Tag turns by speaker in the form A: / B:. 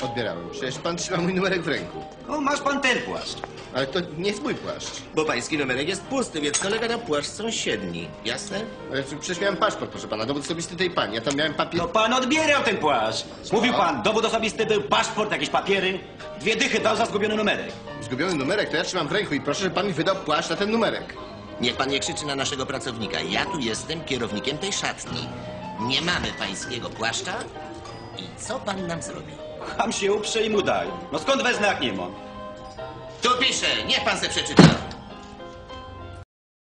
A: Odbierałem. Przecież pan trzyma mój numerek w ręku.
B: No, masz pan ten płaszcz.
A: Ale to nie jest mój płaszcz.
C: Bo pański numerek jest pusty, więc kolega na płaszcz sąsiedni. Jasne?
A: Ale przecież miałem paszport, proszę pana, dowód osobisty tej pani. Ja tam miałem papier...
B: No pan odbierał ten płaszcz. Mówił pan, dowód osobisty był, paszport, jakieś papiery. 2 dychy dał za zgubiony numerek.
A: Zgubiony numerek to ja trzymam w ręku i proszę, żeby pan mi wydał płaszcz na ten numerek.
C: Niech pan nie krzyczy na naszego pracownika. Ja tu jestem kierownikiem tej szatni. Nie mamy pańskiego płaszcza. I co pan nam zrobi?
B: Ham się uprze i mu daj. No skąd wezmę, jak nie mam?
C: Tu pisze, niech pan se przeczyta.